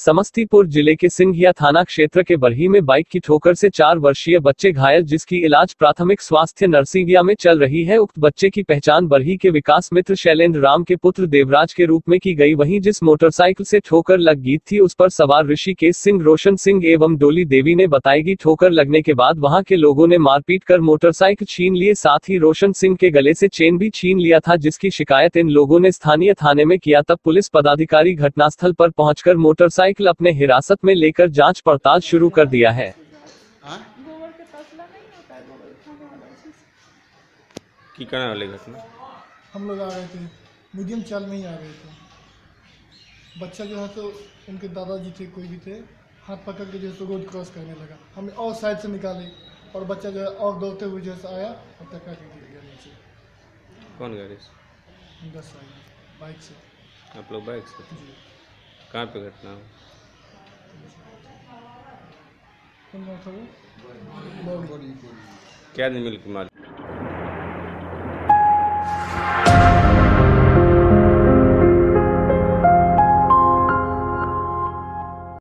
समस्तीपुर जिले के सिंघिया थाना क्षेत्र के बरही में बाइक की ठोकर से 4 वर्षीय बच्चे घायल, जिसकी इलाज प्राथमिक स्वास्थ्य नर्सिंगिया में चल रही है। उक्त बच्चे की पहचान बरही के विकास मित्र शैलेंद्र राम के पुत्र देवराज के रूप में की गई। वहीं जिस मोटरसाइकिल से ठोकर लग गई थी उस पर सवार ऋषिकेश सिंह, रोशन सिंह एवं डोली देवी ने बताएगी ठोकर लगने के बाद वहां के लोगों ने मारपीट कर मोटरसाइकिल छीन लिए, साथ ही रोशन सिंह के गले से चेन भी छीन लिया था, जिसकी शिकायत इन लोगों ने स्थानीय थाने में किया। तब पुलिस पदाधिकारी घटनास्थल पर पहुंचकर मोटरसाइकिल अपने हिरासत में लेकर जांच पड़ताल शुरू कर दिया है। की करने वाले घटना हम लोग आ रहे थे, मीडियम चाल में ही आ रहे थे। बच्चा जो है तो उनके दादाजी थे, कोई भी थे, हाथ पकड़ के जो है तो रोड क्रॉस करने लगा। हमें और साइड से निकाले और बच्चा जो है और दौड़ते हुए जैसे आया और टक्कर के गिर गया नीचे। कौन गाड़ी से? 10 साल बाइक से। आप लोग बाइक से? कहाँ पे घटना हो? कौन था वो? क्या मिल के मार